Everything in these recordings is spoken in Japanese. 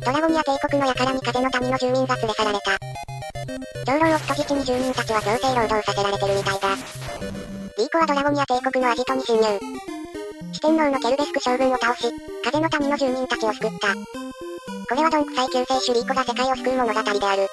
ドラゴニア帝国の輩に風の谷の住民が連れ去られた。長老を人質に住民たちは強制労働させられてるみたいだ。リーコはドラゴニア帝国のアジトに侵入。四天王のケルベスク将軍を倒し、風の谷の住民たちを救った。これはドンク最救世主リーコが世界を救う物語である。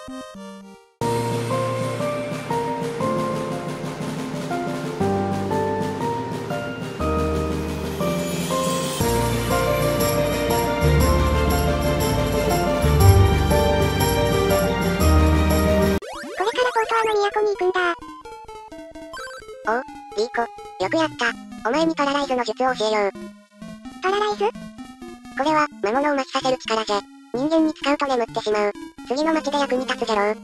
の都に行くんだ。 おう、リーコ。よくやった。お前にパラライズの術を教えよう。 パラライズ？ これは、魔物を麻痺させる力じゃ。人間に使うと眠ってしまう。次の街で役に立つじゃろう。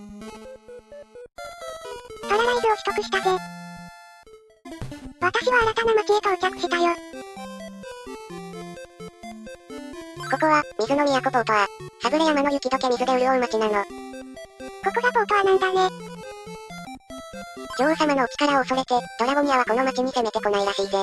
パラライズを取得したぜ。私は新たな街へ到着したよ。 ここは、水の都ポートア。サブレ山の雪解け水で潤う街なの。 ここがポートアなんだね。 女王様のお力を恐れて、ドラゴニアはこの町に攻めてこないらしいぜ。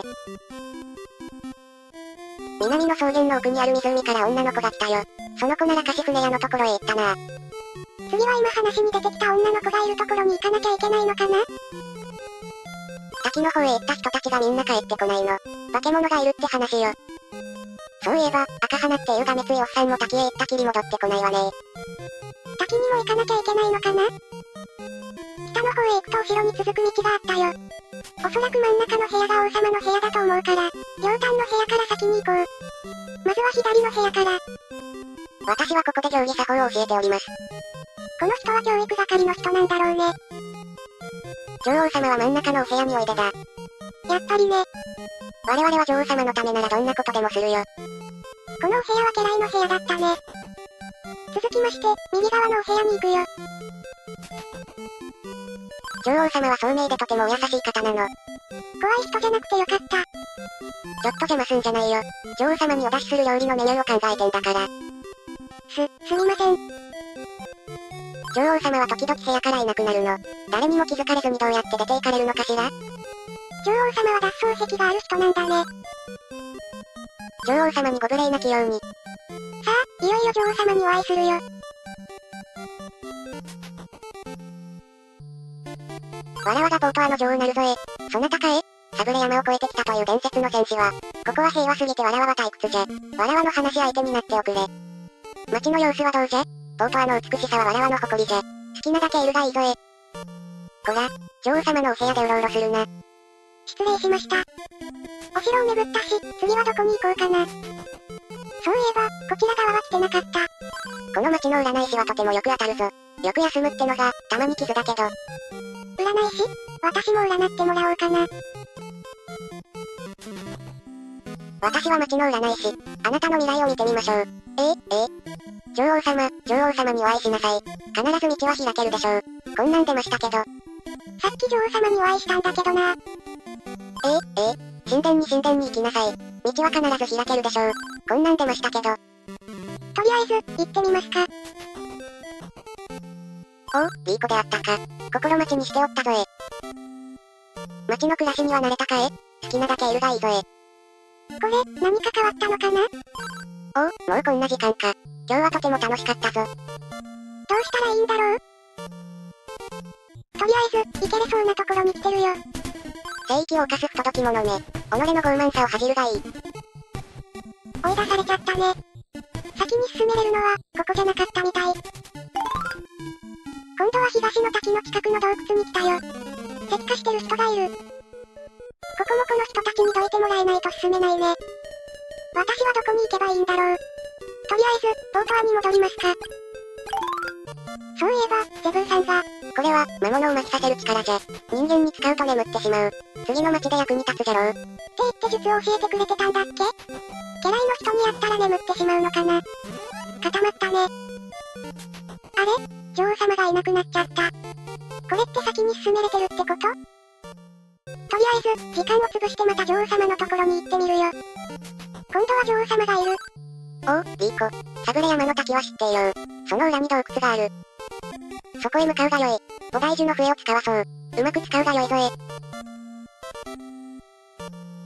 南の草原の奥にある湖から女の子が来たよ。その子ならカシフネヤのところへ行ったな。 次は今話に出てきた女の子がいるところに行かなきゃいけないのかな？ 滝の方へ行った人たちがみんな帰ってこないの。化け物がいるって話よ。そういえば、赤花っていうがめついおっさんも滝へ行ったきり戻ってこないわね。 滝にも行かなきゃいけないのかな？北の方へ行くと後ろに続く道があったよ。おそらく真ん中の部屋が王様の部屋だと思うから、両端の部屋から先に行こう。まずは左の部屋から。 私はここで行儀作法を教えております。 この人は教育係の人なんだろうね。 女王様は真ん中のお部屋においでだ。 やっぱりね。 我々は女王様のためならどんなことでもするよ。 このお部屋は家来の部屋だったね。続きまして、右側のお部屋に行くよ。 女王様は聡明でとてもお優しい方なの。 怖い人じゃなくてよかった。 ちょっと邪魔すんじゃないよ。女王様にお出しする料理のメニューを考えてんだから。 すみません。 女王様は時々部屋からいなくなるの。誰にも気づかれずにどうやって出て行かれるのかしら？ 女王様は脱走癖がある人なんだね。 女王様にご無礼なきように。 さあ、いよいよ女王様にお会いするよ。 わらわがポートアの女王なるぞえ。そなたかえ？サブレ山を越えてきたという伝説の戦士は、ここは平和すぎてわらわは退屈じゃ。わらわの話し相手になっておくれ。街の様子はどうじゃ？ポートアの美しさはわらわの誇りじゃ。好きなだけいるがいいぞえ。こら、女王様のお部屋でうろうろするな。 失礼しました。お城を巡ったし、次はどこに行こうかな。そういえば、こちら側は来てなかった。 この街の占い師はとてもよく当たるぞ。よく休むってのが、たまに傷だけど。 占い師？私も占ってもらおうかな。 私は街の占い師。あなたの未来を見てみましょう。女王様にお会いしなさい。必ず道は開けるでしょう。こんなん出ましたけど。 さっき女王様にお会いしたんだけどな。 神殿に行きなさい。道は必ず開けるでしょう。こんなん出ましたけど。 とりあえず、行ってみますか。 おう、リーコであったか。心待ちにしておったぞえ。街の暮らしには慣れたかえ？好きなだけいるがいいぞえ。 これ、何か変わったのかな？ おう、もうこんな時間か。今日はとても楽しかったぞ。 どうしたらいいんだろう？とりあえず、行けれそうなところに来てるよ。 聖域を犯す不届き者め。己の傲慢さを恥じるがいい。 追い出されちゃったね。先に進めれるのは、ここじゃなかったみたい。今度は東の滝の近くの洞窟に来たよ。石化してる人がいる。ここもこの人たちにどいてもらえないと進めないね。私はどこに行けばいいんだろう。とりあえず、ポートアに戻りますか。そういえば、セブンさんが、 これは、魔物を麻痺させる力じゃ。人間に使うと眠ってしまう。次の街で役に立つじゃろう。 って言って術を教えてくれてたんだっけ？家来の人にやったら眠ってしまうのかな。固まったね。あれ？女王様がいなくなっちゃった。これって先に進めれてるってこと？とりあえず、時間を潰してまた女王様のところに行ってみるよ。今度は女王様がいる。 おう、リーコ。サブレ山の滝は知っていよう。その裏に洞窟がある。そこへ向かうがよい。菩提樹の笛を使わそう。うまく使うがよいぞえ。 菩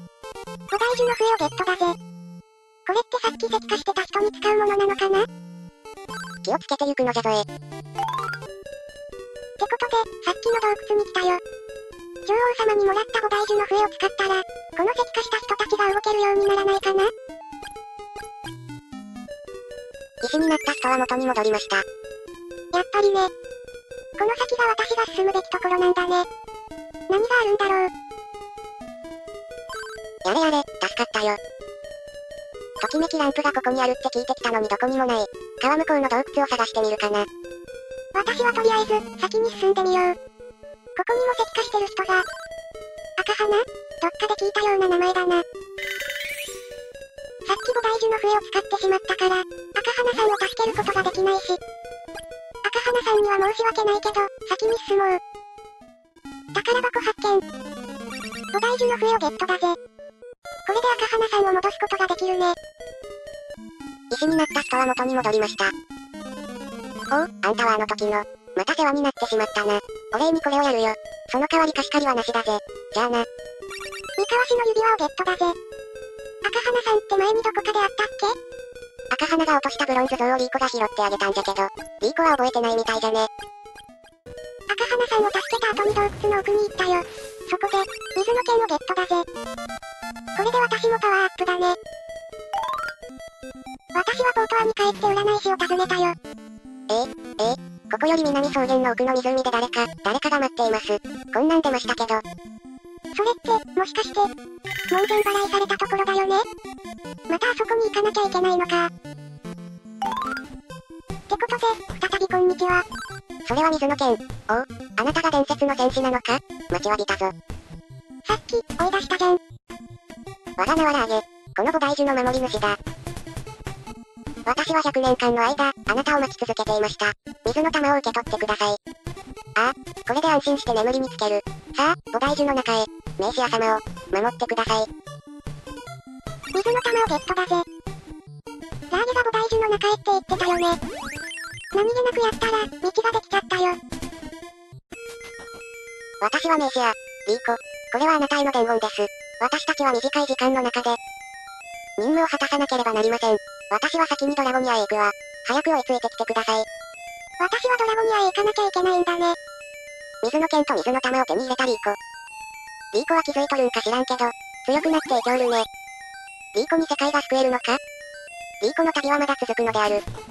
提樹の笛をゲットだぜ。これってさっき石化してた人に使うものなのかな？ 気をつけて行くのじゃぞえ。 ってことで、さっきの洞窟に来たよ。女王様にもらった菩提樹の笛を使ったら、この石化した人たちが動けるようにならないかな？ 石になった人は元に戻りました。 やっぱりね。この先が私が進むべきところなんだね。何があるんだろう。 やれやれ、助かったよ。ときめきランプがここにあるって聞いてきたのにどこにもない。川向こうの洞窟を探してみるかな。 私はとりあえず、先に進んでみよう。ここにも石化してる人が。赤花？どっかで聞いたような名前だな。さっき菩提樹の笛を使ってしまったから、赤花さんを助けることができないし。赤花さんには申し訳ないけど、先に進もう。宝箱発見。菩提樹の笛をゲットだぜ。これで赤花さんを戻すことができるね。 石になった人は元に戻りました。おう、あんたはあの時の、また世話になってしまったな。お礼にこれをやるよ。その代わり貸し借りはなしだぜ。じゃあな。 三河市の指輪をゲットだぜ。赤花さんって前にどこかで会ったっけ？ 赤花が落としたブロンズ像をリーコが拾ってあげたんじゃけど、リーコは覚えてないみたいじゃね。 赤花さんを助けた後に洞窟の奥に行ったよ。そこで、水の剣をゲットだぜ。これで私もパワーアップだね。私はポートアに帰って占い師を訪ねたよ。 ここより南草原の奥の湖で誰かが待っています。こんなん出ましたけど。 それって、もしかして、門前払いされたところだよね？またあそこに行かなきゃいけないのか。ってことで、再びこんにちは。 それは水の剣。おう、あなたが伝説の戦士なのか？待ちわびたぞ。 さっき、追い出したじゃん。 わらなわらあげ。この菩提樹の守り主だ。私は100年間の間、あなたを待ち続けていました。水の玉を受け取ってください。ああ、これで安心して眠りにつける。さあ、菩提樹の中へ。メイシア様を、守ってください。 水の玉をゲットだぜ。ラーゲが菩提樹の中へって言ってたよね。何気なくやったら、道ができちゃったよ。 私はメイシア、リーコ。これはあなたへの伝言です。私たちは短い時間の中で、任務を果たさなければなりません。私は先にドラゴニアへ行くわ。早く追いついてきてください。 私はドラゴニアへ行かなきゃいけないんだね。 水の剣と水の玉を手に入れたリーコ。リーコは気づいとるんか知らんけど、強くなっていきょるね。リーコに世界が救えるのか？リーコの旅はまだ続くのである。